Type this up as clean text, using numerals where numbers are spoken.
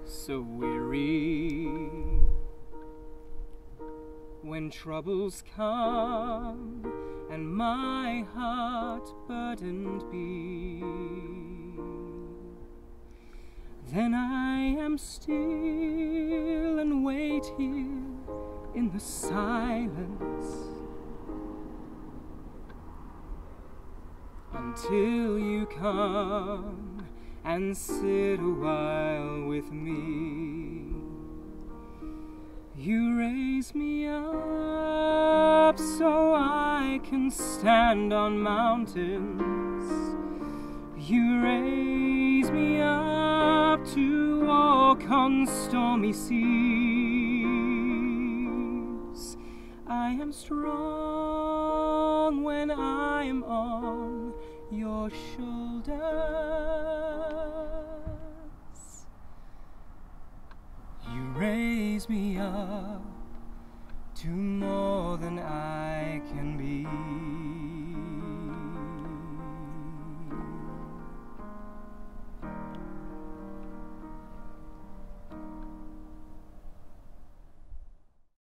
so weary. When troubles come and my heart burdened be, then I am still and wait here in the silence until you come and sit a while with me. You raise me up so I can stand on mountains. You raise me up to walk on stormy seas. I am strong when I am on your shoulders. You raise me up to more than I can be.